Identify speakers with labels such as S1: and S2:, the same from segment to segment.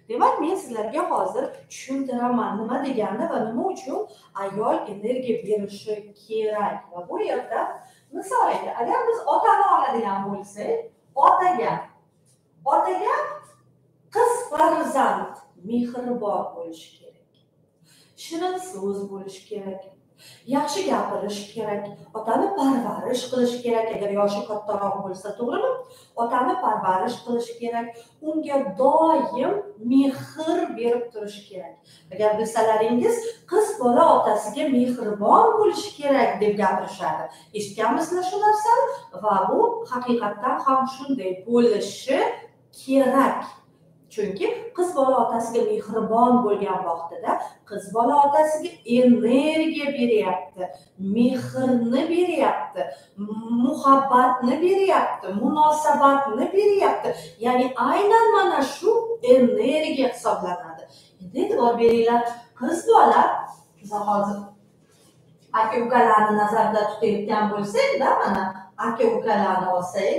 S1: Demak, men sizlarga hozir tushuntiraman nima degani va nima uchun ayol energiya berishi kerak. Va bu yerda misoliga agar biz otani oladigan bo'lsak, otaga qiz farzand mehribon bo'lishi kerak. Shirin so'z bo'lishi kerak. Yaxshi gapirish kerak, otani parvarish qilish kerak, agar yoshi kattaroq bo'lsa, to'g'rimi? Otani parvarish qilish kerak, unga doim mehr berib turish kerak. Agar bilsalaringiz, qiz bola otasiga mehribon bo'lishi kerak deb gapirishadi. Eshitganmisizlar shu narsani? Va bu haqiqatdan ham shunday bo'lishi kerak. Chunki qiz bola otasiga mehribon bo'lgan vaqtida qiz bola otasiga energiya beryapti, mehrni beryapti, muhabbatni beryapti, munosabatni beryapti. Ya'ni aynan mana shu energiya hisoblanadi. Endi e'tibor beringlar, qiz bola hozir aka-ukalarni nazarda tutayotgan bo'lsak-da, mana aka-ukalarni olsak,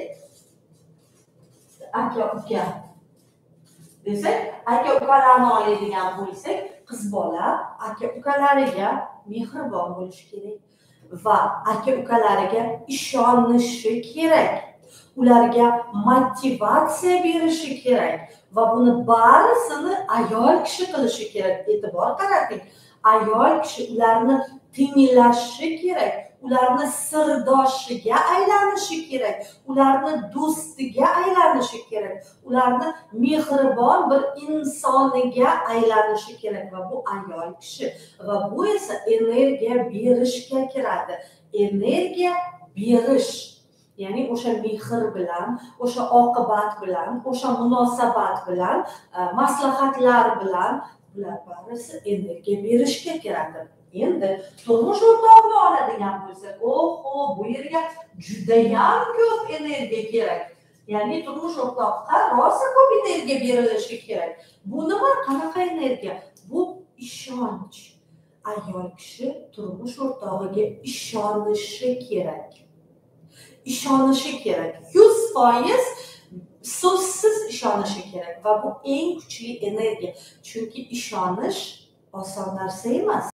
S1: aka-uka desak, aka-ukalarni oladigan bo'lsak, qiz bola aka-ukalariga mehribon bo'lishi kerak va aka-ukalariga ishonishi kerak. Ularga motivatsiya berishi kerak va buni barisini ayol kishi qilishi kerak. E'tibor qarating, ayol kishi ularni tinglashi kerak, ularni sirdoshiga aylanishi kerak, ularni do'stiga aylanishi kerak, ularni mehribon bir insoniga aylanishi kerak va bu ayol kishi. Va bu esa energiya berishga kiradi. Energiya berish, ya'ni o'sha mehr bilan, o'sha oqibat bilan, o'sha munosabat bilan, maslahatlar bilan bular barisi energiya berishga kiradi. Endi turmush o'rtog'ini oladigan bo'lsak, oho, bu yerga judayam ko'p energiya kerak. Ya'ni turmush o'rtoqqa rosa ko'p energiya berilishi kerak. Bu nima? Qanaqa energiya? Bu ishonch. Ayol kishi turmush o'rtog'iga ishonishi kerak. Ishonishi kerak. 100% so'zsiz ishonishi kerak va bu eng kuchli energiya. Chunki ishonish oson narsa emas.